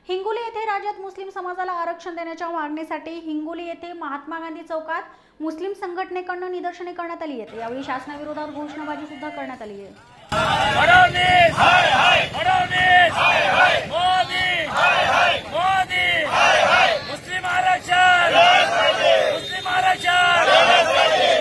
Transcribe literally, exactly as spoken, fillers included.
हिंगोली येथे राज्यात मुस्लिम समाजाला आरक्षण देण्याच्या मागणीसाठी हिंगोली येथे महात्मा गांधी चौकात मुस्लिम संघटनेकडून निदर्शने करण्यात आली आहेत। यावेळी शासनाविरोधात घोषणाबाजी सुद्धा करण्यात आली आहे।